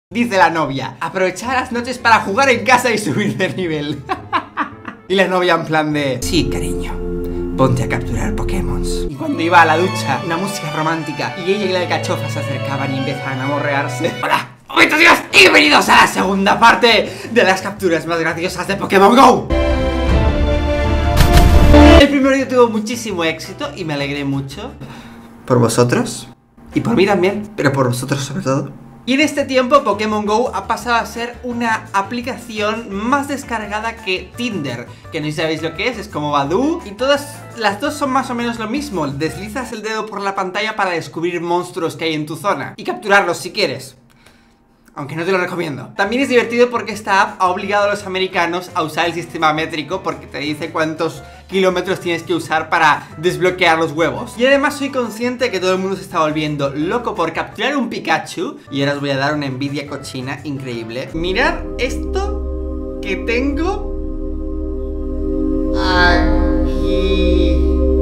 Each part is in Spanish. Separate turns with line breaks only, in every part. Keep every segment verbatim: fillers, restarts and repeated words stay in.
Dice la novia, aprovechar las noches para jugar en casa y subir de nivel. Y la novia en plan de, sí, cariño, ponte a capturar Pokémon. Y cuando iba a la ducha, una música romántica, y ella y la alcachofa se acercaban y empezaban a morrearse. Hola, ¡momentos Dios! Y bienvenidos a la segunda parte de las capturas más graciosas de Pokémon GO. El primer vídeo tuvo muchísimo éxito y me alegré mucho. Por vosotros. Y por mí también, pero por vosotros sobre todo. Y en este tiempo Pokémon GO ha pasado a ser una aplicación más descargada que Tinder, que no sabéis lo que es, es como Badoo. Y todas las dos son más o menos lo mismo. Deslizas el dedo por la pantalla para descubrir monstruos que hay en tu zona y capturarlos si quieres, aunque no te lo recomiendo. También es divertido porque esta app ha obligado a los americanos a usar el sistema métrico, porque te dice cuántos kilómetros tienes que usar para desbloquear los huevos. Y además soy consciente de que todo el mundo se está volviendo loco por capturar un Pikachu. Y ahora os voy a dar una envidia cochina increíble. Mirad esto que tengo aquí.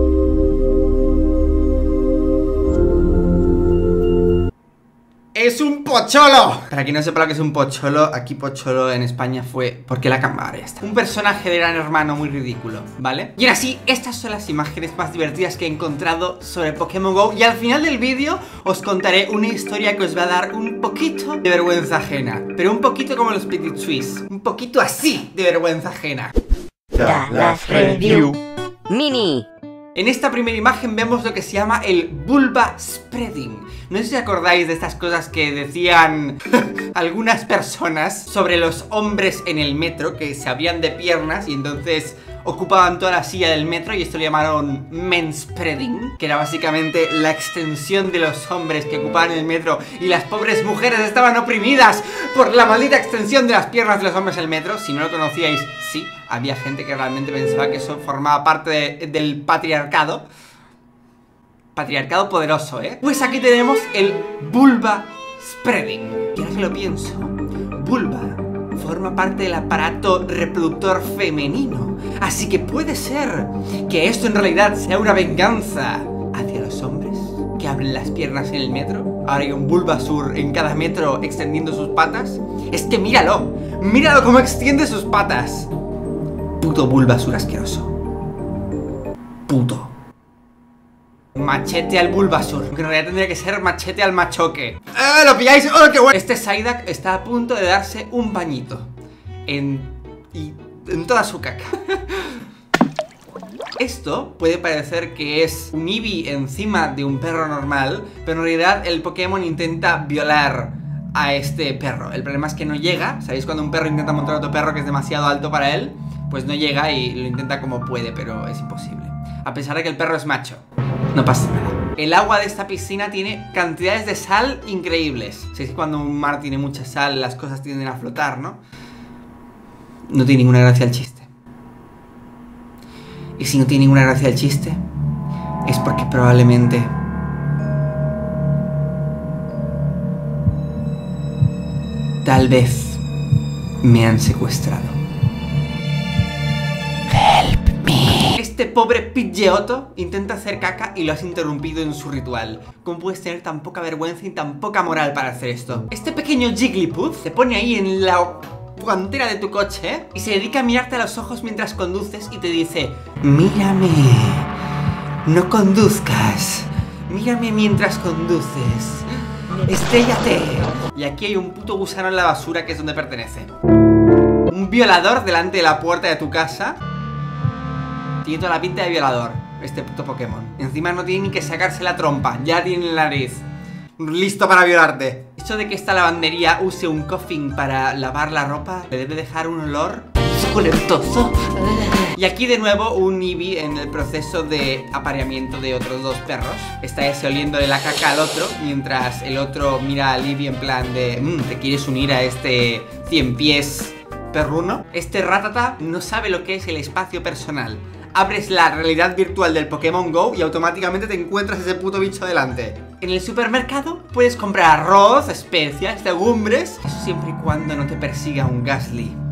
¡Es un pocholo! Para quien no sepa lo que es un pocholo, aquí pocholo en España fue porque la cámara está. Un personaje de Gran Hermano muy ridículo, ¿vale? Y ahora sí, estas son las imágenes más divertidas que he encontrado sobre Pokémon GO. Y al final del vídeo os contaré una historia que os va a dar un poquito de vergüenza ajena. Pero un poquito como los Petit Suisse. Un poquito así de vergüenza ajena.
Dallas Review Mini.
En esta primera imagen vemos lo que se llama el Bulba Spreading. No sé si acordáis de estas cosas que decían algunas personas sobre los hombres en el metro, que se abrían de piernas y entonces ocupaban toda la silla del metro, y esto lo llamaron manspreading, que era básicamente la extensión de los hombres que ocupaban el metro, y las pobres mujeres estaban oprimidas por la maldita extensión de las piernas de los hombres en el metro. Si no lo conocíais, sí, había gente que realmente pensaba que eso formaba parte de, del patriarcado. Patriarcado poderoso, ¿eh? Pues aquí tenemos el Bulba Spreading. Y ahora que lo pienso, Bulba forma parte del aparato reproductor femenino, así que puede ser que esto en realidad sea una venganza hacia los hombres que abren las piernas en el metro. Ahora hay un Bulbasur en cada metro extendiendo sus patas. Es que míralo, míralo cómo extiende sus patas. Puto Bulbasur asqueroso. Puto. Machete al Bulbasur, que en realidad tendría que ser machete al machoque. ¡Eh! ¿Lo pilláis? ¡Oh, qué bueno! Este Psyduck está a punto de darse un bañito En... y... en toda su caca. Esto puede parecer que es un Eevee encima de un perro normal, pero en realidad el Pokémon intenta violar a este perro. El problema es que no llega. ¿Sabéis cuando un perro intenta montar a otro perro que es demasiado alto para él? Pues no llega y lo intenta como puede, pero es imposible. A pesar de que el perro es macho, no pasa nada. El agua de esta piscina tiene cantidades de sal increíbles. ¿Sabéis que cuando un mar tiene mucha sal las cosas tienden a flotar, no? No tiene ninguna gracia el chiste. Y si no tiene ninguna gracia el chiste, es porque probablemente tal vez me han secuestrado. Este pobre Pidgeotto intenta hacer caca y lo has interrumpido en su ritual. ¿Cómo puedes tener tan poca vergüenza y tan poca moral para hacer esto? Este pequeño Jigglypuff se pone ahí en la guantera de tu coche y se dedica a mirarte a los ojos mientras conduces y te dice: mírame, no conduzcas, mírame mientras conduces, estréllate. Y aquí hay un puto gusano en la basura, que es donde pertenece. Un violador delante de la puerta de tu casa. Tiene toda la pinta de violador este puto Pokémon. Encima no tiene ni que sacarse la trompa, ya tiene la nariz listo para violarte. Eso de que esta lavandería use un coffin para lavar la ropa le debe dejar un olor suculentoso. Y aquí de nuevo un Eevee en el proceso de apareamiento de otros dos perros. Está ese oliéndole la caca al otro, mientras el otro mira al Eevee en plan de mmm, ¿te quieres unir a este cien pies perruno? Este Rattata no sabe lo que es el espacio personal. Abres la realidad virtual del Pokémon GO y automáticamente te encuentras ese puto bicho delante. En el supermercado puedes comprar arroz, especias, legumbres. Eso siempre y cuando no te persiga un Ghastly.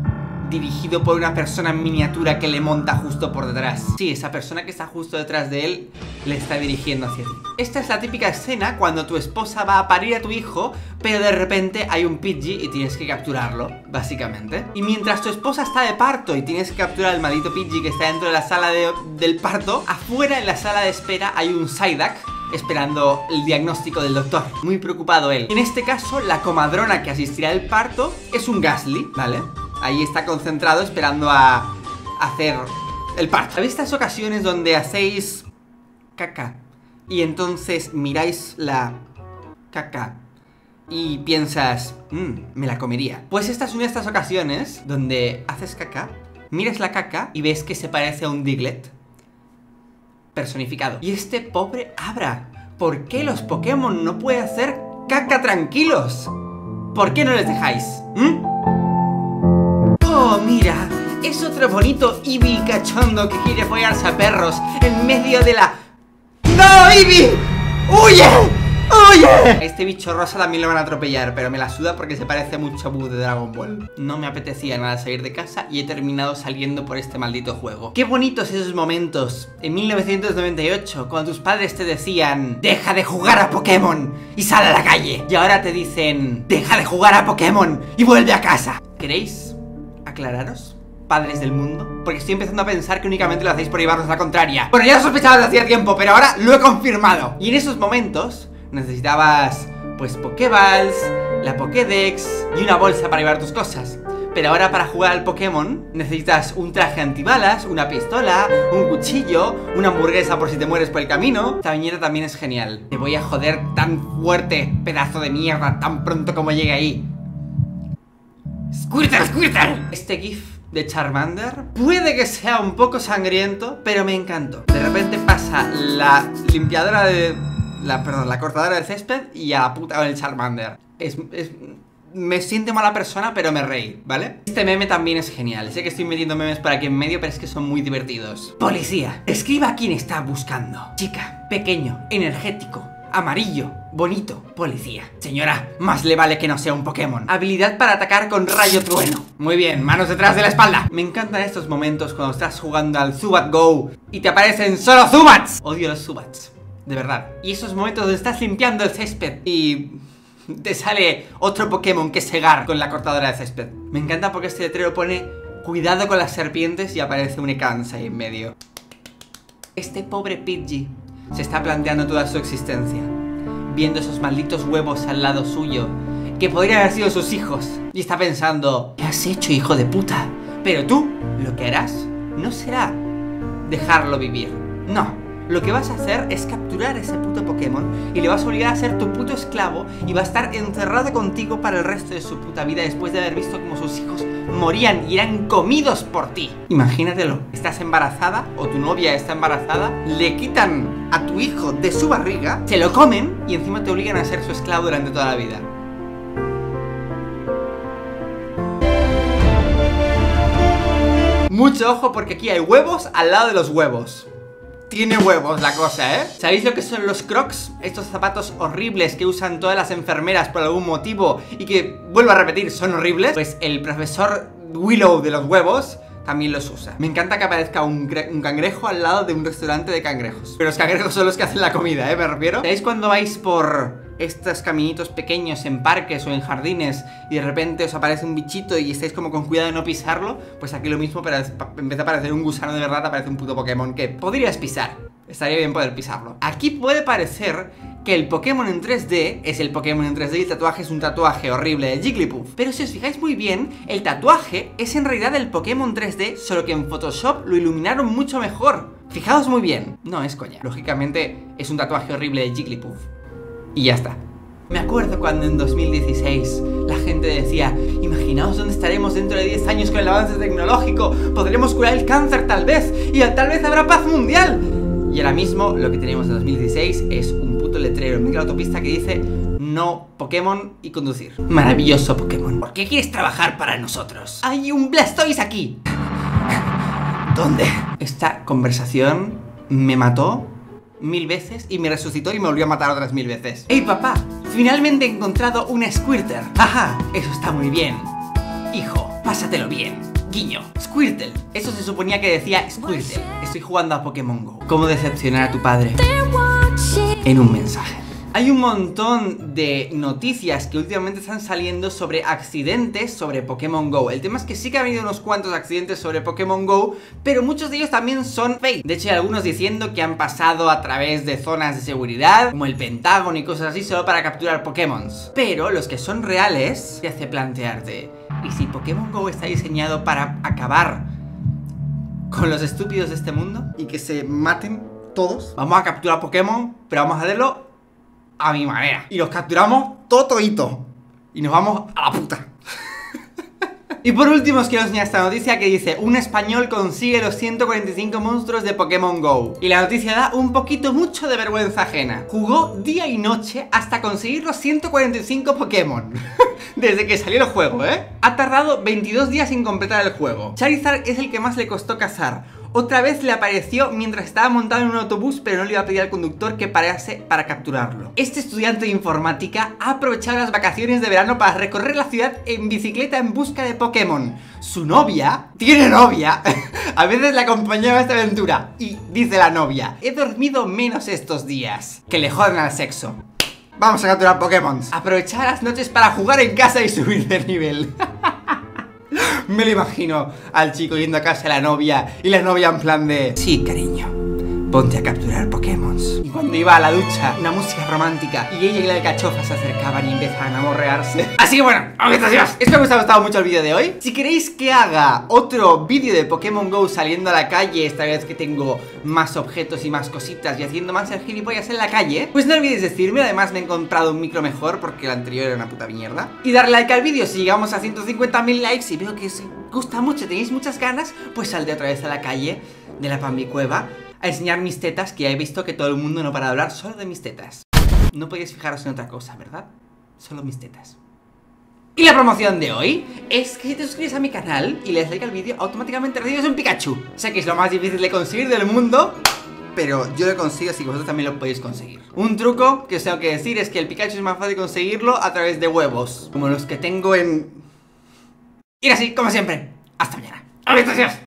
dirigido por una persona en miniatura que le monta justo por detrás. Sí, esa persona que está justo detrás de él le está dirigiendo hacia ti. Esta es la típica escena cuando tu esposa va a parir a tu hijo, pero de repente hay un Pidgey y tienes que capturarlo, básicamente. Y mientras tu esposa está de parto y tienes que capturar al maldito Pidgey que está dentro de la sala de, del parto, afuera en la sala de espera hay un Psyduck esperando el diagnóstico del doctor. Muy preocupado él. En este caso, la comadrona que asistirá al parto es un Gastly, ¿vale? Ahí está concentrado esperando a hacer el parto. ¿Sabéis estas ocasiones donde hacéis caca y entonces miráis la caca y piensas, mmm, me la comería? Pues esta es una de estas ocasiones donde haces caca, miras la caca y ves que se parece a un Diglett personificado. Y este pobre Abra, ¿por qué los Pokémon no pueden hacer caca tranquilos? ¿Por qué no les dejáis? ¿Mm? Oh, mira, es otro bonito Eevee cachondo que quiere follarse a perros en medio de la... ¡No, Eevee! ¡Huye! ¡Huye! Este bicho rosa también lo van a atropellar, pero me la suda porque se parece mucho a Boo de Dragon Ball. No me apetecía nada salir de casa y he terminado saliendo por este maldito juego. Qué bonitos esos momentos en mil novecientos noventa y ocho, cuando tus padres te decían deja de jugar a Pokémon y sal a la calle. Y ahora te dicen deja de jugar a Pokémon y vuelve a casa. ¿Queréis aclararos, padres del mundo? Porque estoy empezando a pensar que únicamente lo hacéis por llevarnos la contraria. Bueno, ya lo sospechaba desde hacía tiempo, pero ahora lo he confirmado. Y en esos momentos necesitabas, pues, Pokéballs, la Pokédex y una bolsa para llevar tus cosas. Pero ahora para jugar al Pokémon necesitas un traje antibalas, una pistola, un cuchillo, una hamburguesa por si te mueres por el camino. Esta viñeta también es genial. Te voy a joder tan fuerte, pedazo de mierda, tan pronto como llegue ahí. ¡Squirtle, Squirtle! Este GIF de Charmander puede que sea un poco sangriento, pero me encantó. De repente pasa la limpiadora de... La, perdón, la cortadora de césped y a la puta del Charmander. Es, es, me siente mala persona, pero me reí, ¿vale? Este meme también es genial. Sé que estoy metiendo memes por aquí en medio, pero es que son muy divertidos. Policía, escriba a quién está buscando. Chica, pequeño, energético, amarillo, bonito, policía. Señora, más le vale que no sea un Pokémon. Habilidad para atacar con rayo trueno. Muy bien, manos detrás de la espalda. Me encantan estos momentos cuando estás jugando al Zubat Go y te aparecen solo Zubats. Odio los Zubats, de verdad. Y esos momentos donde estás limpiando el césped y te sale otro Pokémon que Segar con la cortadora de césped. Me encanta porque este letrero pone cuidado con las serpientes y aparece un Ekans ahí en medio. Este pobre Pidgey se está planteando toda su existencia, viendo esos malditos huevos al lado suyo, que podrían haber sido sus hijos, y está pensando, ¿qué has hecho, hijo de puta? Pero tú, lo que harás no será dejarlo vivir. No. Lo que vas a hacer es capturar a ese puto Pokémon y le vas a obligar a ser tu puto esclavo y va a estar encerrado contigo para el resto de su puta vida después de haber visto cómo sus hijos morían y eran comidos por ti. Imagínatelo, estás embarazada o tu novia está embarazada, le quitan a tu hijo de su barriga, se lo comen y encima te obligan a ser su esclavo durante toda la vida. Mucho ojo porque aquí hay huevos al lado de los huevos. Tiene huevos la cosa, ¿eh? ¿Sabéis lo que son los Crocs? Estos zapatos horribles que usan todas las enfermeras por algún motivo y que, vuelvo a repetir, son horribles. Pues el profesor Willow de los huevos también los usa. Me encanta que aparezca un, un cangrejo al lado de un restaurante de cangrejos. Pero los cangrejos son los que hacen la comida, ¿eh? Me refiero. ¿Sabéis cuando vais por estos caminitos pequeños en parques o en jardines y de repente os aparece un bichito y estáis como con cuidado de no pisarlo? Pues aquí lo mismo, pero en vez de aparecer un gusano de verdad, aparece un puto Pokémon que podrías pisar. Estaría bien poder pisarlo. Aquí puede parecer que el Pokémon en tres D es el Pokémon en tres D y el tatuaje es un tatuaje horrible de Jigglypuff. Pero si os fijáis muy bien, el tatuaje es en realidad el Pokémon tres D, solo que en Photoshop lo iluminaron mucho mejor. Fijaos muy bien. No es coña. Lógicamente es un tatuaje horrible de Jigglypuff. Y ya está. Me acuerdo cuando en dos mil dieciséis la gente decía, imaginaos dónde estaremos dentro de diez años con el avance tecnológico, podremos curar el cáncer tal vez, y tal vez habrá paz mundial. Y ahora mismo lo que tenemos en dos mil dieciséis es un puto letrero en medio de la autopista que dice no Pokémon y conducir. Maravilloso Pokémon. ¿Por qué quieres trabajar para nosotros? Hay un Blastoise aquí. ¿Dónde? Esta conversación me mató mil veces y me resucitó y me volvió a matar otras mil veces. ¡Ey, papá! Finalmente he encontrado una Squirtle. Ajá, eso está muy bien. Hijo, pásatelo bien. Guiño. Squirtle. Eso se suponía que decía Squirtle. Estoy jugando a Pokémon Go. ¿Cómo decepcionar a tu padre? En un mensaje. Hay un montón de noticias que últimamente están saliendo sobre accidentes sobre Pokémon Go. El tema es que sí que ha habido unos cuantos accidentes sobre Pokémon Go, pero muchos de ellos también son fake. De hecho, hay algunos diciendo que han pasado a través de zonas de seguridad, como el Pentágono y cosas así, solo para capturar Pokémon. Pero los que son reales te hace plantearte, ¿y si Pokémon Go está diseñado para acabar con los estúpidos de este mundo? Y que se maten todos. Vamos a capturar Pokémon, pero vamos a hacerlo a mi manera. Y los capturamos todo todito. Y nos vamos a la puta. Y por último os quiero enseñar esta noticia que dice: un español consigue los ciento cuarenta y cinco monstruos de Pokémon Go. Y la noticia da un poquito mucho de vergüenza ajena. Jugó día y noche hasta conseguir los ciento cuarenta y cinco Pokémon. Desde que salió el juego, ¿eh? Ha tardado veintidós días en completar el juego. Charizard es el que más le costó cazar. Otra vez le apareció mientras estaba montado en un autobús, pero no le iba a pedir al conductor que parase para capturarlo. Este estudiante de informática ha aprovechado las vacaciones de verano para recorrer la ciudad en bicicleta en busca de Pokémon. Su novia, tiene novia, a veces le acompañaba a esta aventura. Y dice la novia: he dormido menos estos días. Que le jodan al sexo. Vamos a capturar Pokémon. Aprovechar las noches para jugar en casa y subir de nivel. Me lo imagino al chico yendo a casa de la novia y la novia en plan de: sí, cariño, ponte a capturar Pokémon. Y cuando iba a la ducha, una música romántica y ella y la alcachofa se acercaban y empezaban a morrearse. Así que bueno, ¡amigos! Espero que os haya gustado mucho el vídeo de hoy. Si queréis que haga otro vídeo de Pokémon Go saliendo a la calle, esta vez que tengo más objetos y más cositas y haciendo más el gilipollas en la calle, pues no olvidéis decirme. Además me he comprado un micro mejor porque el anterior era una puta mierda. Y darle like al vídeo si llegamos a ciento cincuenta mil likes y veo que os gusta mucho, tenéis muchas ganas, pues saldré otra vez a la calle de la Pambicueva a enseñar mis tetas, que ya he visto que todo el mundo no para de hablar solo de mis tetas. No podéis fijaros en otra cosa, ¿verdad? Solo mis tetas. Y la promoción de hoy es que si te suscribes a mi canal y le das like al vídeo, automáticamente recibes un Pikachu. Sé que es lo más difícil de conseguir del mundo, pero yo lo consigo, así que vosotros también lo podéis conseguir. Un truco que os tengo que decir es que el Pikachu es más fácil conseguirlo a través de huevos, como los que tengo en... Y así, como siempre, hasta mañana. ¡Adiós!